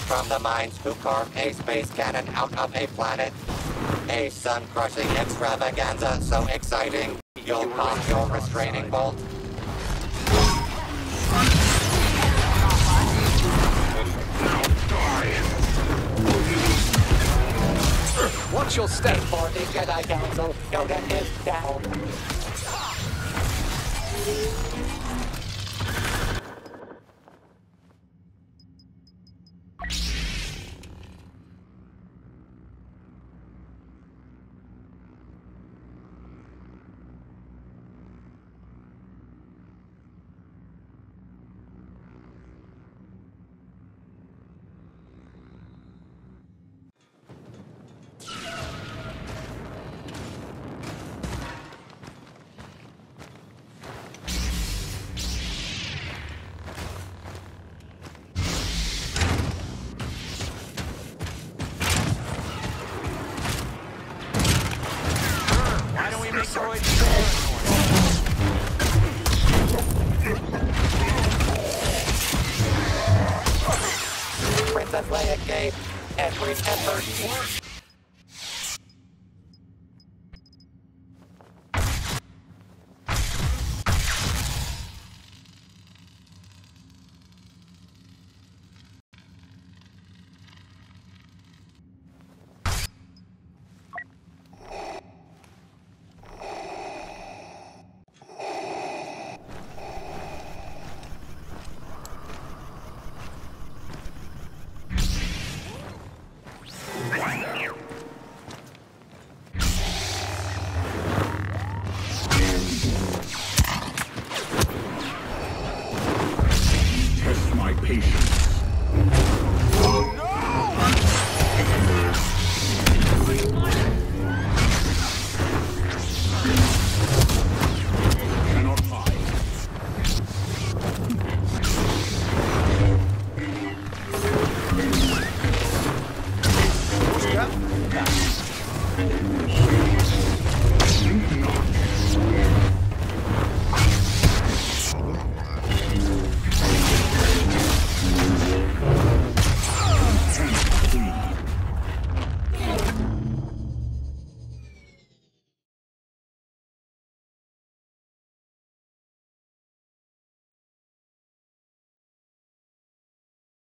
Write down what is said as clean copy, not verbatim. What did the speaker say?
from the minds who carved a space cannon out of a planet. A sun-crushing extravaganza so exciting, you'll pop your restraining bolt. Watch your step. For the Jedi Council, Yoda is down. Princess Leia gave every effort. Test my patience.